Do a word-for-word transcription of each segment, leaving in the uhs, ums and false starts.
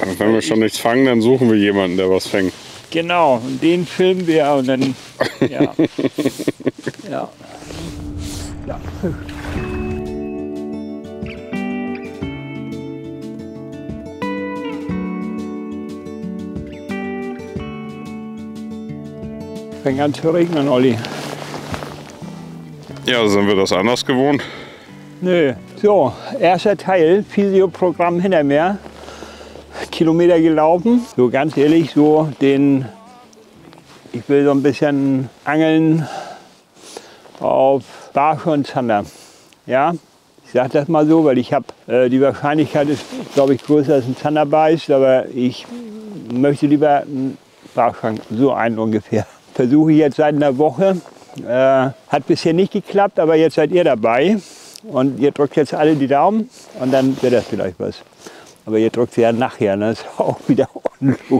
Wenn wir schon nichts fangen, dann suchen wir jemanden, der was fängt. Genau, und den filmen wir und dann, ja. ja. ja. Fängt an zu regnen, Olli. Ja, sind wir das anders gewohnt? Nö. So, erster Teil, Physio-Programm hinter mir. Kilometer gelaufen. So ganz ehrlich, so den, ich will so ein bisschen angeln auf Barsch und Zander. Ja, ich sage das mal so, weil ich habe, äh, die Wahrscheinlichkeit ist, glaube ich, größer als ein Zander beißt, aber ich möchte lieber einen Barsch fangen, so einen ungefähr. Versuche ich jetzt seit einer Woche. Äh, hat bisher nicht geklappt, aber jetzt seid ihr dabei. Und ihr drückt jetzt alle die Daumen und dann wird das vielleicht was. Aber ihr drückt sie ja nachher, ne? Das ist auch wieder unklug.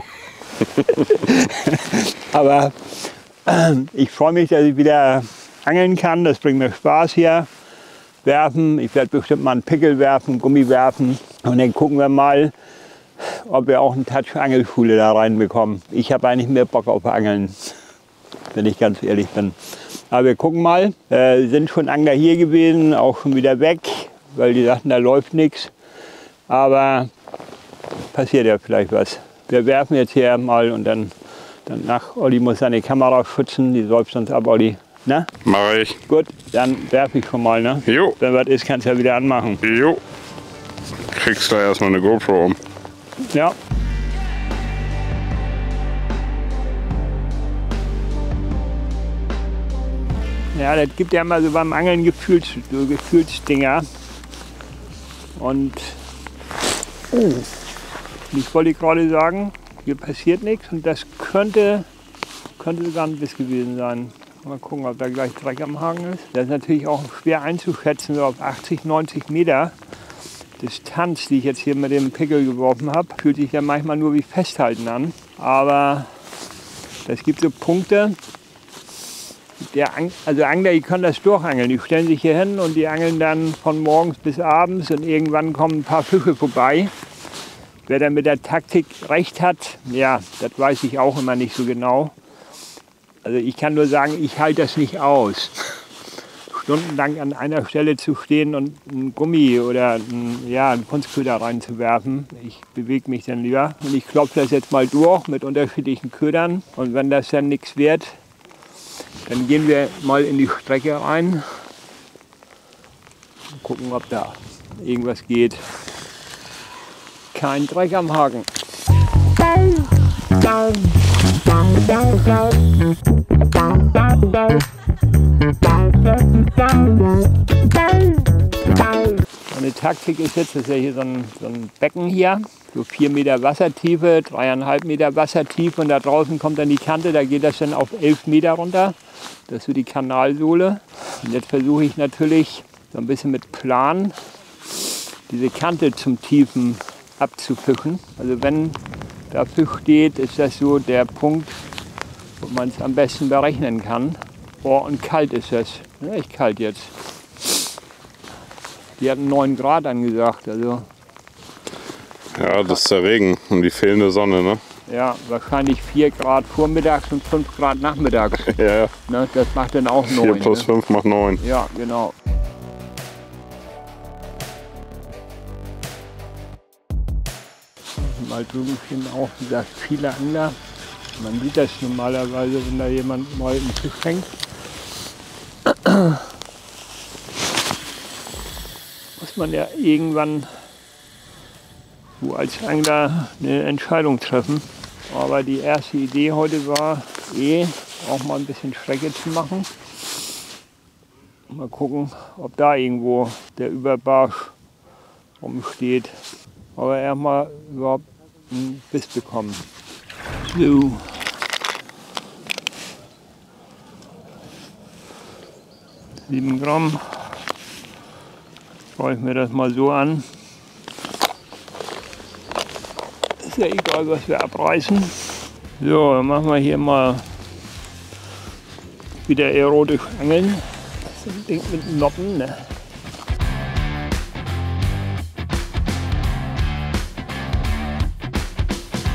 Aber äh, ich freue mich, dass ich wieder angeln kann. Das bringt mir Spaß hier. Werfen, ich werde bestimmt mal einen Pickel werfen, Gummi werfen. Und dann gucken wir mal, ob wir auch eine Touch-Angelschule da reinbekommen. Ich habe eigentlich mehr Bock auf Angeln, wenn ich ganz ehrlich bin. Aber wir gucken mal. Äh, sind schon Angler hier gewesen, auch schon wieder weg, weil die sagten, da läuft nichts. Aber passiert ja vielleicht was. Wir werfen jetzt hier mal und dann danach, Olli muss seine Kamera schützen, die säuft sonst ab, Olli. Na? Mach ich. Gut, dann werfe ich schon mal, ne? Jo. Wenn was ist, kannst du ja wieder anmachen. Jo. Kriegst du erstmal eine GoPro um. Ja. Ja, das gibt ja immer so beim Angeln Gefühls, so Gefühlsdinger. Und oh, ich wollte gerade sagen, hier passiert nichts und das könnte, könnte sogar ein Biss gewesen sein. Mal gucken, ob da gleich Dreck am Haken ist. Das ist natürlich auch schwer einzuschätzen, so auf achtzig, neunzig Meter. Distanz, die ich jetzt hier mit dem Pickel geworfen habe, fühlt sich ja manchmal nur wie Festhalten an. Aber es gibt so Punkte, der, also Angler, die können das durchangeln. Die stellen sich hier hin und die angeln dann von morgens bis abends und irgendwann kommen ein paar Fische vorbei. Wer dann mit der Taktik recht hat, ja, das weiß ich auch immer nicht so genau. Also ich kann nur sagen, ich halte das nicht aus, stundenlang an einer Stelle zu stehen und ein Gummi oder ein, ja, einen Kunstköder reinzuwerfen. Ich bewege mich dann lieber und ich klopfe das jetzt mal durch mit unterschiedlichen Ködern. Und wenn das dann nichts wird, dann gehen wir mal in die Strecke rein und gucken, ob da irgendwas geht. Kein Dreck am Haken. Meine Taktik ist jetzt, das ist ja hier so ein, so ein Becken hier, so vier Meter Wassertiefe, dreieinhalb Meter Wassertiefe und da draußen kommt dann die Kante, da geht das dann auf elf Meter runter. Das ist so die Kanalsohle. Und jetzt versuche ich natürlich so ein bisschen mit Plan diese Kante zum Tiefen abzufischen. Also wenn da Fisch steht, ist das so der Punkt, wo man es am besten berechnen kann. Oh, und kalt ist das. Ja, echt kalt jetzt. Die hatten neun Grad angesagt. Also ja, das ist der Regen und die fehlende Sonne, ne? Ja, wahrscheinlich vier Grad vormittags und fünf Grad nachmittags. Ja, ja. Ne, das macht dann auch neun. vier plus ne? fünf macht neun. Ja, genau. Mal drüben stehen auch, wie gesagt, viele Angler. Man sieht das normalerweise, wenn da jemand mal einen Fisch fängt. Muss man ja irgendwann so als Angler eine Entscheidung treffen. Aber die erste Idee heute war, eh auch mal ein bisschen Strecke zu machen. Mal gucken, ob da irgendwo der Überbarsch rumsteht. Aber erstmal überhaupt einen Biss bekommen. So. sieben Gramm. Schaue ich mir das mal so an. Ist ja egal, was wir abreißen. So, dann machen wir hier mal wieder erotisch angeln. Das ist ein Ding mit Noppen, ne?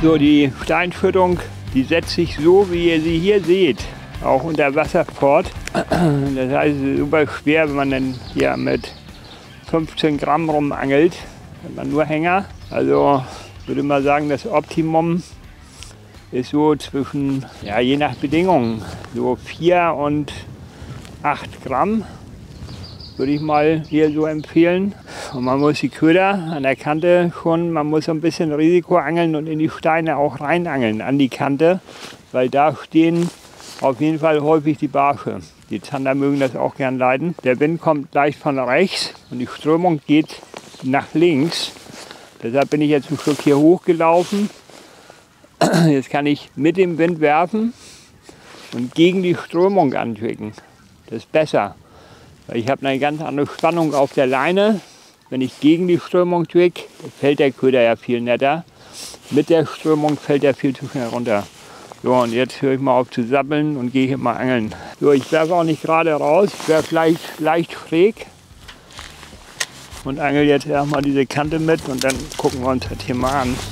So, die Steinschüttung, die setzt sich so, wie ihr sie hier seht, auch unter Wasser fort. Das heißt, es ist super schwer, wenn man dann hier mit fünfzehn Gramm rumangelt, hat man nur Hänger. Also ich würde mal sagen, das Optimum ist so zwischen, ja, je nach Bedingungen, so vier und acht Gramm, würde ich mal hier so empfehlen. Und man muss die Köder an der Kante schon, man muss so ein bisschen Risiko angeln und in die Steine auch reinangeln an die Kante, weil da stehen auf jeden Fall häufig die Barsche. Die Zander mögen das auch gern leiden. Der Wind kommt leicht von rechts und die Strömung geht nach links. Deshalb bin ich jetzt ein Stück hier hochgelaufen. Jetzt kann ich mit dem Wind werfen und gegen die Strömung andrücken. Das ist besser. Weil ich habe eine ganz andere Spannung auf der Leine. Wenn ich gegen die Strömung drücke, fällt der Köder ja viel netter. Mit der Strömung fällt er viel zu schnell runter. So, und jetzt höre ich mal auf zu sabbeln und gehe hier mal angeln. So, ich werfe auch nicht gerade raus, ich werfe leicht, leicht schräg. Und angel jetzt erstmal diese Kante mit und dann gucken wir uns das hier mal an.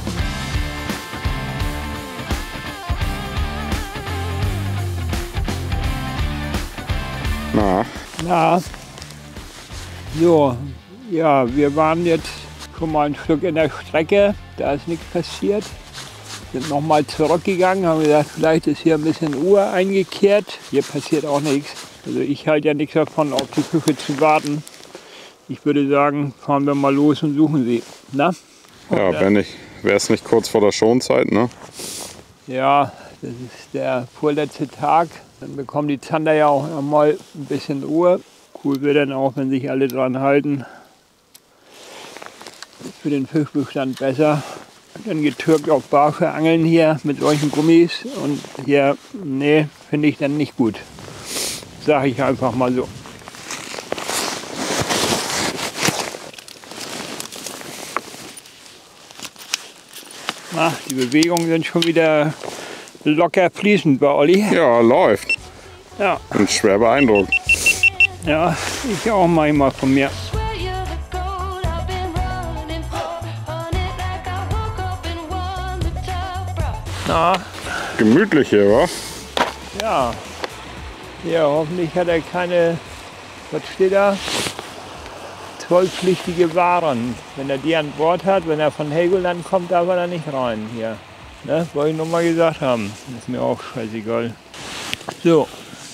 Na, Na, so, ja, wir waren jetzt schon mal ein Stück in der Strecke, da ist nichts passiert. Sind nochmal zurückgegangen, haben gesagt, vielleicht ist hier ein bisschen Ruhe eingekehrt. Hier passiert auch nichts. Also ich halte ja nichts davon, auf die Fische zu warten. Ich würde sagen, fahren wir mal los und suchen sie. Na? ja, wenn nicht, wäre es nicht kurz vor der Schonzeit, ne? Ja, das ist der vorletzte Tag. Dann bekommen die Zander ja auch noch mal ein bisschen Ruhe. Cool wird dann auch, wenn sich alle dran halten. Ist für den Fischbestand besser. Dann getürkt auf Barsche angeln hier mit solchen Gummis. Und hier, nee, finde ich dann nicht gut. Sage ich einfach mal so. Na, die Bewegungen sind schon wieder locker fließend bei Olli. Ja, läuft. Ja, Bin schwer beeindruckt. ja, ich auch manchmal von mir. Na, Gemütlich hier, wa? ja. Ja, hoffentlich hat er keine, was steht da? Zollpflichtige Waren. Wenn er die an Bord hat, wenn er von Helgoland kommt, darf er da nicht rein hier. Ne? Wollte ich noch mal gesagt haben. Ist mir auch scheißegal. So.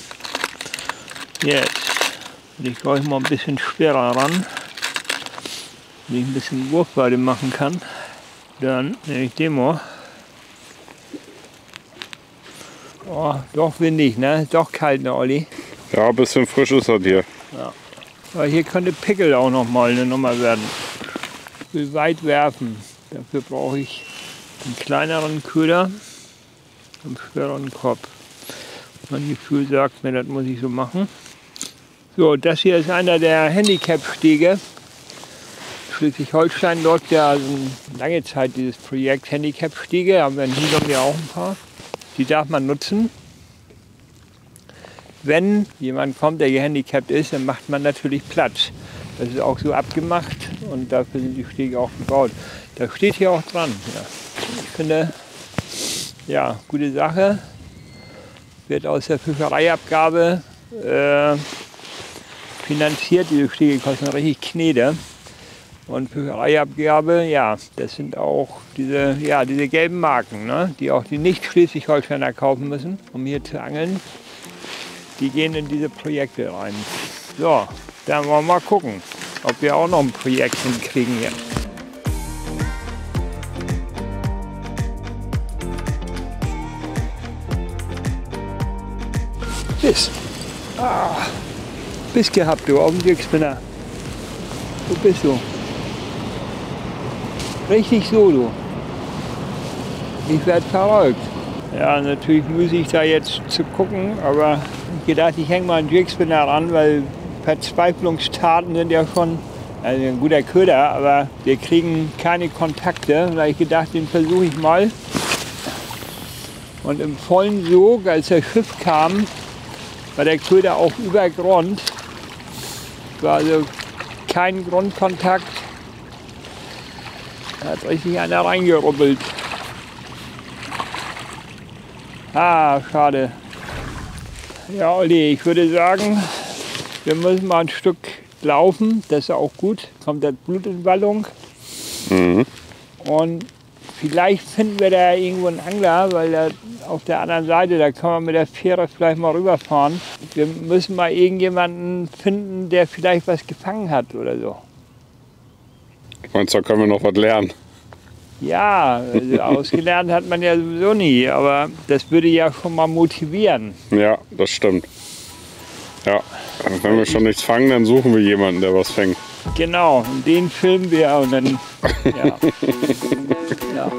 Jetzt will ich gleich mal ein bisschen schwerer ran, damit ich ein bisschen Wurfweite machen kann. Dann nehme ich den mal. Oh, doch windig, ne? Doch kalt, ne, Olli? Ja, ein bisschen frisch ist das hier. Ja. Aber hier könnte Pickel auch noch mal eine Nummer werden. Ich will weit werfen. Dafür brauche ich einen kleineren Köder, einen schwereren Kopf. Mein Gefühl sagt mir, das muss ich so machen. So, das hier ist einer der Handicap-Stege. Schleswig-Holstein läuft ja also lange Zeit dieses Projekt Handicap-Stege, haben wir in Hügel ja auch ein paar. Die darf man nutzen. Wenn jemand kommt, der gehandicapt ist, dann macht man natürlich Platz. Das ist auch so abgemacht und dafür sind die Stege auch gebaut. Da steht hier auch dran. Ja. Ich finde, ja, gute Sache. Wird aus der Fischereiabgabe äh, finanziert. Diese Stege kosten richtig Knete. Und Fischereiabgabe, ja, das sind auch diese, ja, diese gelben Marken, ne, die auch die Nicht-Schleswig-Holsteiner kaufen müssen, um hier zu angeln. Die gehen in diese Projekte rein. So, dann wollen wir mal gucken, ob wir auch noch ein Projekt hinkriegen hier. Biss. Ah, Biss gehabt, du, auf dem Glücksspinner. Wo bist du? Richtig so, du. Ich werde verrückt. Ja, natürlich muss ich da jetzt zu gucken, aber ich gedacht, ich hänge mal einen Dragspinner ran, weil Verzweiflungstaten sind ja schon, also ein guter Köder, aber wir kriegen keine Kontakte. Da habe ich gedacht, den versuche ich mal. Und im vollen Sog, als das Schiff kam, war der Köder auch über Grund. Es war also kein Grundkontakt. Da hat richtig einer reingerubbelt. Ah, schade. Ja, Olli, ich würde sagen, wir müssen mal ein Stück laufen. Das ist auch gut. Kommt das Blut in Wallung. Mhm. Und vielleicht finden wir da irgendwo einen Angler, weil da auf der anderen Seite, da kann man mit der Fähre vielleicht mal rüberfahren. Wir müssen mal irgendjemanden finden, der vielleicht was gefangen hat oder so. Meinst du, da können wir noch was lernen? Ja, also ausgelernt hat man ja sowieso nie, aber das würde ja schon mal motivieren. Ja, das stimmt. Ja, wenn wir schon nichts fangen, dann suchen wir jemanden, der was fängt. Genau, und den filmen wir und dann, ja. Ja.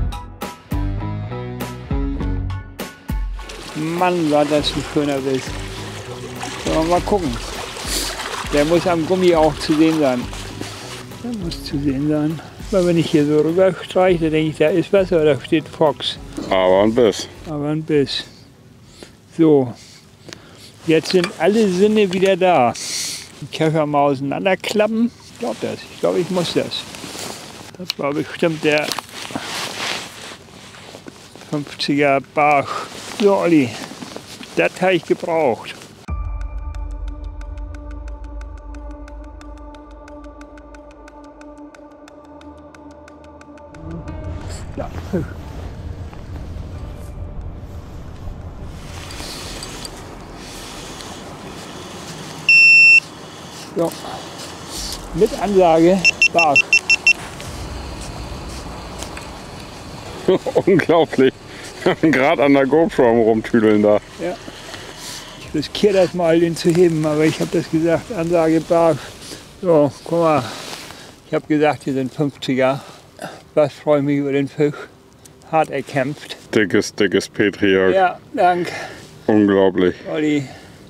Mann, war das ein schöner Bild. Sollen wir mal gucken. Der muss am Gummi auch zu sehen sein. Der muss zu sehen sein. Weil wenn ich hier so rüber streiche, denke ich, da ist was, aber da steht Fox. Aber ein Biss. Aber ein Biss. So, jetzt sind alle Sinne wieder da. Die Köcher mal auseinanderklappen. Ich glaube das. Ich glaube, ich muss das. Das war bestimmt der fünfziger Barsch. So, Olli, das habe ich gebraucht. Ja. So. Mit Ansage Barsch. Unglaublich. Gerade an der GoPro am rumtüdeln da. Ja. Ich riskiere das mal, den zu heben, aber ich habe das gesagt, Ansage Barsch. So, guck mal. Ich habe gesagt, hier sind fünfziger. Was freue ich mich über den Fisch. Hart erkämpft. Dickes, dickes Petri-Jörg. Ja, danke. Unglaublich. Olli.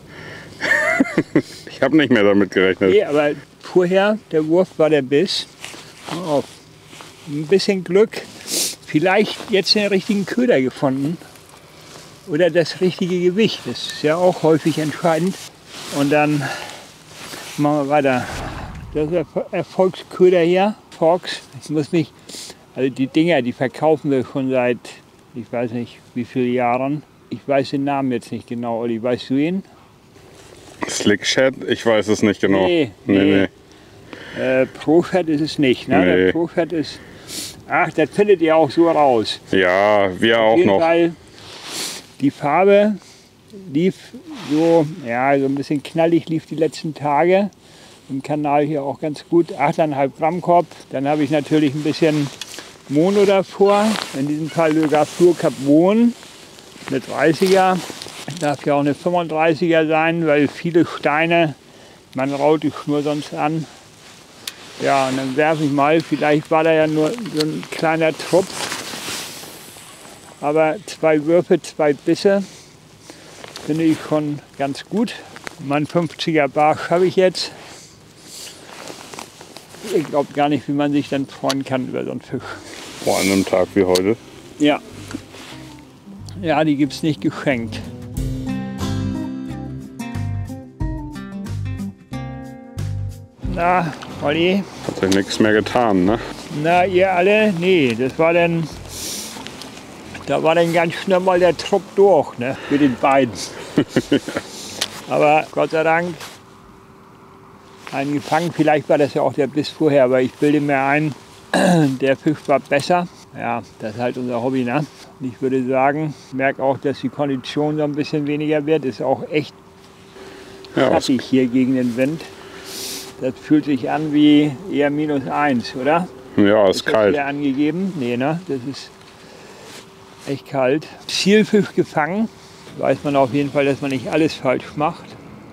Ich habe nicht mehr damit gerechnet. Nee, aber vorher, der Wurf war der Biss. Oh, ein bisschen Glück. Vielleicht jetzt den richtigen Köder gefunden. Oder das richtige Gewicht. Das ist ja auch häufig entscheidend. Und dann machen wir weiter. Das ist der Erfolgsköder hier. Fox. Ich muss mich, also die Dinger, die verkaufen wir schon seit, ich weiß nicht wie viele Jahren. Ich weiß den Namen jetzt nicht genau, Olli, weißt du ihn? Slick Shed? Ich weiß es nicht genau. Nee, nee. nee. nee. Äh, Pro-Shed ist es nicht, ne? Nee. Der Pro-Shed ist, ach, das findet ihr auch so raus. Ja, wir Auf auch jeden noch. Fall, die Farbe lief so, ja, so ein bisschen knallig lief die letzten Tage. Im Kanal hier auch ganz gut, acht Komma fünf Gramm Korb. Dann habe ich natürlich ein bisschen Mono davor. In diesem Fall sogar Fluorcarbon, eine dreißiger. Darf ja auch eine fünfunddreißiger sein, weil viele Steine, man raut die Schnur sonst an. Ja, und dann werfe ich mal, vielleicht war da ja nur so ein kleiner Trupp. Aber zwei Würfe, zwei Bisse finde ich schon ganz gut. Mein fünfziger Barsch habe ich jetzt. Ihr glaubt gar nicht, wie man sich dann freuen kann über so einen Fisch. Vor einem Tag wie heute. Ja. Ja, die gibt es nicht geschenkt. Na, Olli? Hat sich nichts mehr getan, ne? Na, ihr alle? Nee, das war dann. Da war dann ganz schnell mal der Trupp durch, ne? Mit den beiden. Aber Gott sei Dank einen gefangen. Vielleicht war das ja auch der Biss vorher, aber ich bilde mir ein, der Fisch war besser. Ja, das ist halt unser Hobby, ne? Und ich würde sagen, ich merke auch, dass die Kondition so ein bisschen weniger wird. Ist auch echt Ja, schattig hier gegen den Wind. Das fühlt sich an wie eher minus eins, oder? ja, ist Ist das kalt. hier angegeben? Nee, ne? Das ist echt kalt. Zielfisch gefangen. Weiß man auf jeden Fall, dass man nicht alles falsch macht.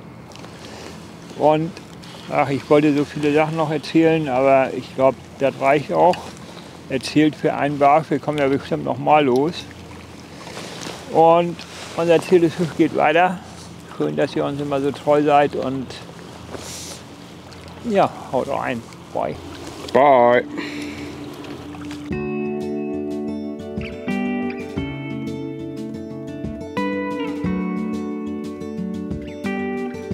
Und ach, ich wollte so viele Sachen noch erzählen, aber ich glaube, das reicht auch. Erzählt für einen Barsch, wir kommen ja bestimmt noch mal los. Und unser Telefisch geht weiter. Schön, dass ihr uns immer so treu seid und ja, haut rein. Bye. Bye.